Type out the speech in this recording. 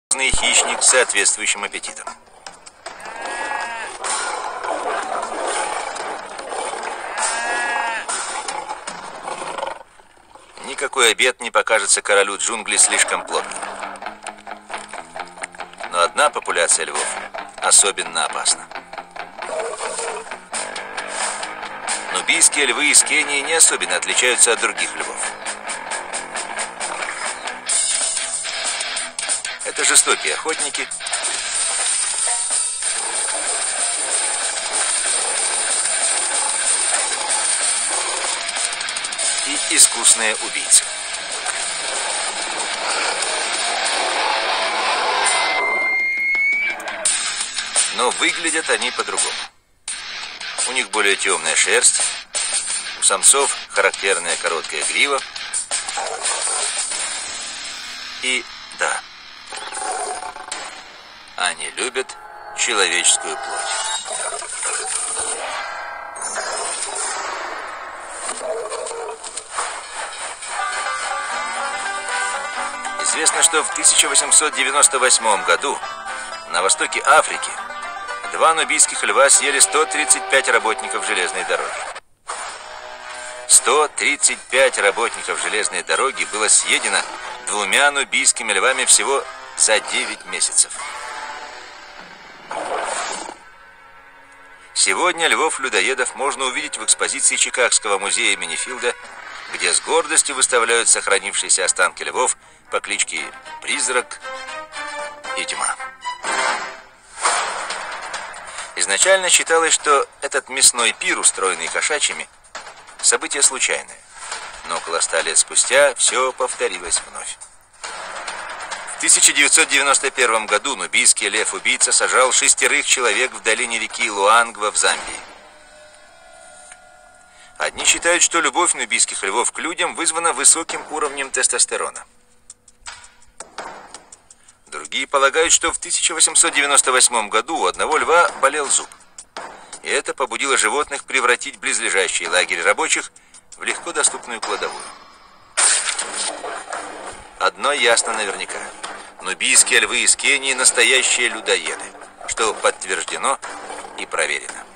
хищник с соответствующим аппетитом. Никакой обед не покажется королю джунглей слишком плотным. Но одна популяция львов особенно опасна. Нубийские львы из Кении не особенно отличаются от других львов. Это жестокие охотники, и искусные убийцы. Но выглядят они по-другому. У них более темная шерсть, у самцов характерная короткая грива. И да, они любят человеческую плоть. Известно, что в 1898 году на востоке Африки два нубийских льва съели 135 работников железной дороги. 135 работников железной дороги было съедено двумя нубийскими львами всего за 9 месяцев. Сегодня львов-людоедов можно увидеть в экспозиции Чикагского музея имени Филда, где с гордостью выставляют сохранившиеся останки львов по кличке Призрак и Тьма. Изначально считалось, что этот мясной пир, устроенный кошачьими, событие случайное. Но около 100 лет спустя все повторилось вновь. В 1991 году нубийский лев-убийца сожрал 6 человек в долине реки Луангва в Замбии. Одни считают, что любовь нубийских львов к людям вызвана высоким уровнем тестостерона. Другие полагают, что в 1898 году у одного льва болел зуб. И это побудило животных превратить близлежащий лагерь рабочих в легко доступную кладовую. Одно ясно наверняка. Нубийские львы из Кении настоящие людоеды, что подтверждено и проверено.